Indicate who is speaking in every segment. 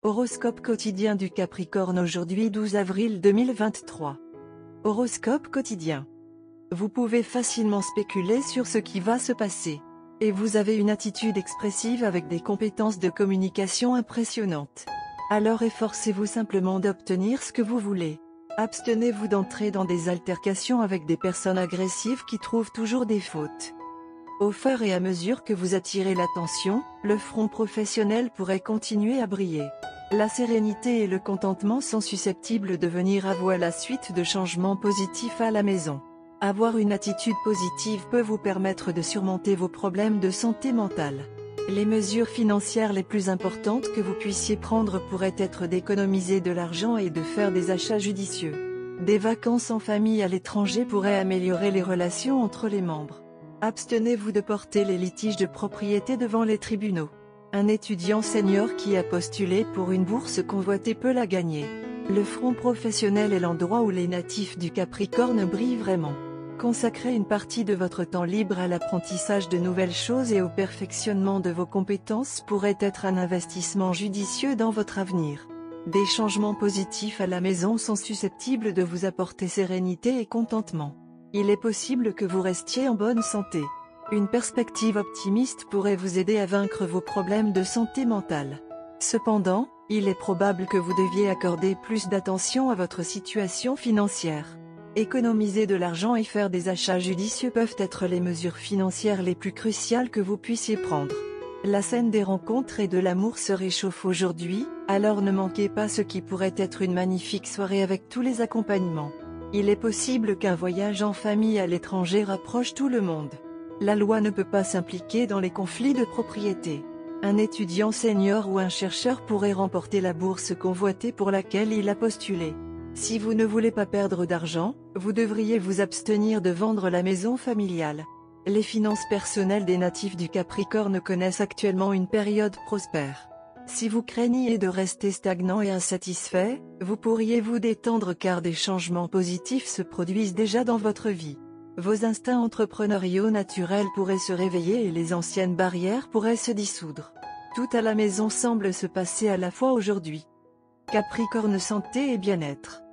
Speaker 1: Horoscope quotidien du Capricorne aujourd'hui 12 avril 2023. Horoscope quotidien. Vous pouvez facilement spéculer sur ce qui va se passer. Et vous avez une attitude expressive avec des compétences de communication impressionnantes. Alors efforcez-vous simplement d'obtenir ce que vous voulez. Abstenez-vous d'entrer dans des altercations avec des personnes agressives qui trouvent toujours des fautes. Au fur et à mesure que vous attirez l'attention, le front professionnel pourrait continuer à briller. La sérénité et le contentement sont susceptibles de venir à vous à la suite de changements positifs à la maison. Avoir une attitude positive peut vous permettre de surmonter vos problèmes de santé mentale. Les mesures financières les plus importantes que vous puissiez prendre pourraient être d'économiser de l'argent et de faire des achats judicieux. Des vacances en famille à l'étranger pourraient améliorer les relations entre les membres. Abstenez-vous de porter les litiges de propriété devant les tribunaux. Un étudiant senior qui a postulé pour une bourse convoitée peut la gagner. Le front professionnel est l'endroit où les natifs du Capricorne brillent vraiment. Consacrez une partie de votre temps libre à l'apprentissage de nouvelles choses et au perfectionnement de vos compétences pourrait être un investissement judicieux dans votre avenir. Des changements positifs à la maison sont susceptibles de vous apporter sérénité et contentement. Il est possible que vous restiez en bonne santé. Une perspective optimiste pourrait vous aider à vaincre vos problèmes de santé mentale. Cependant, il est probable que vous deviez accorder plus d'attention à votre situation financière. Économiser de l'argent et faire des achats judicieux peuvent être les mesures financières les plus cruciales que vous puissiez prendre. La scène des rencontres et de l'amour se réchauffe aujourd'hui, alors ne manquez pas ce qui pourrait être une magnifique soirée avec tous les accompagnements. Il est possible qu'un voyage en famille à l'étranger rapproche tout le monde. La loi ne peut pas s'impliquer dans les conflits de propriété. Un étudiant senior ou un chercheur pourrait remporter la bourse convoitée pour laquelle il a postulé. Si vous ne voulez pas perdre d'argent, vous devriez vous abstenir de vendre la maison familiale. Les finances personnelles des natifs du Capricorne connaissent actuellement une période prospère. Si vous craignez de rester stagnant et insatisfait, vous pourriez vous détendre car des changements positifs se produisent déjà dans votre vie. Vos instincts entrepreneuriaux naturels pourraient se réveiller et les anciennes barrières pourraient se dissoudre. Tout à la maison semble se passer à la fois aujourd'hui. Capricorne santé et bien-être.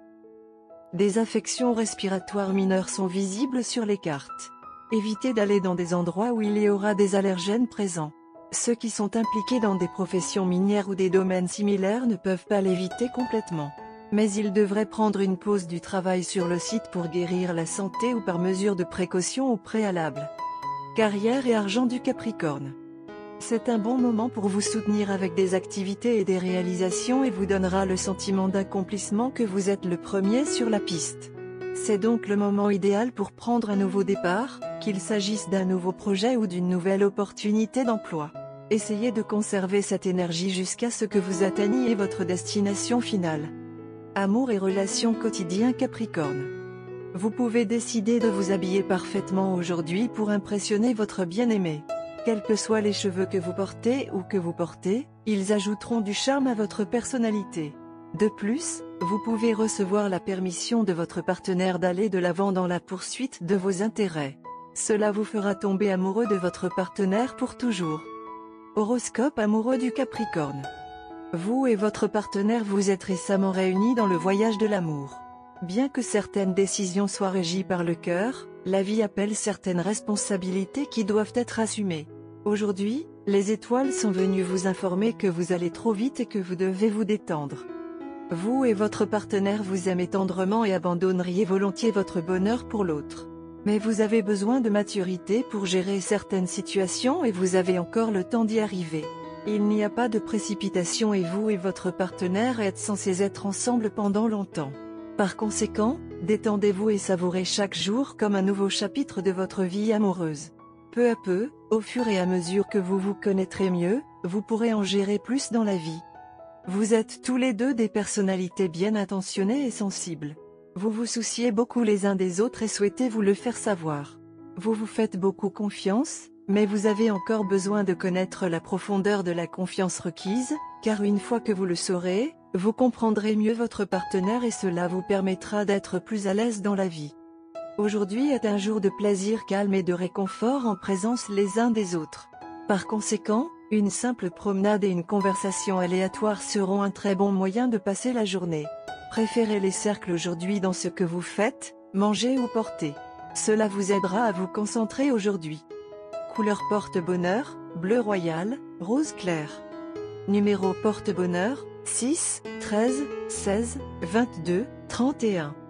Speaker 1: Des affections respiratoires mineures sont visibles sur les cartes. Évitez d'aller dans des endroits où il y aura des allergènes présents. Ceux qui sont impliqués dans des professions minières ou des domaines similaires ne peuvent pas l'éviter complètement. Mais ils devraient prendre une pause du travail sur le site pour guérir la santé ou par mesure de précaution au préalable. Carrière et argent du Capricorne. C'est un bon moment pour vous soutenir avec des activités et des réalisations et vous donnera le sentiment d'accomplissement que vous êtes le premier sur la piste. C'est donc le moment idéal pour prendre un nouveau départ, qu'il s'agisse d'un nouveau projet ou d'une nouvelle opportunité d'emploi. Essayez de conserver cette énergie jusqu'à ce que vous atteigniez votre destination finale. Amour et relations quotidiens Capricorne. Vous pouvez décider de vous habiller parfaitement aujourd'hui pour impressionner votre bien-aimé. Quels que soient les cheveux que vous portez ou que vous portez, ils ajouteront du charme à votre personnalité. De plus, vous pouvez recevoir la permission de votre partenaire d'aller de l'avant dans la poursuite de vos intérêts. Cela vous fera tomber amoureux de votre partenaire pour toujours. Horoscope amoureux du Capricorne. Vous et votre partenaire vous êtes récemment réunis dans le voyage de l'amour. Bien que certaines décisions soient régies par le cœur, la vie appelle certaines responsabilités qui doivent être assumées. Aujourd'hui, les étoiles sont venues vous informer que vous allez trop vite et que vous devez vous détendre. Vous et votre partenaire vous aimez tendrement et abandonneriez volontiers votre bonheur pour l'autre. Mais vous avez besoin de maturité pour gérer certaines situations et vous avez encore le temps d'y arriver. Il n'y a pas de précipitation et vous et votre partenaire êtes censés être ensemble pendant longtemps. Par conséquent, détendez-vous et savourez chaque jour comme un nouveau chapitre de votre vie amoureuse. Peu à peu, au fur et à mesure que vous vous connaîtrez mieux, vous pourrez en gérer plus dans la vie. Vous êtes tous les deux des personnalités bien intentionnées et sensibles. Vous vous souciez beaucoup les uns des autres et souhaitez vous le faire savoir. Vous vous faites beaucoup confiance, mais vous avez encore besoin de connaître la profondeur de la confiance requise, car une fois que vous le saurez, vous comprendrez mieux votre partenaire et cela vous permettra d'être plus à l'aise dans la vie. Aujourd'hui est un jour de plaisir calme et de réconfort en présence les uns des autres. Par conséquent, Une simple promenade et une conversation aléatoire seront un très bon moyen de passer la journée. Préférez les cercles aujourd'hui dans ce que vous faites, mangez ou portez. Cela vous aidera à vous concentrer aujourd'hui. Couleur porte-bonheur, bleu royal, rose clair. Numéro porte-bonheur, 6, 13, 16, 22, 31.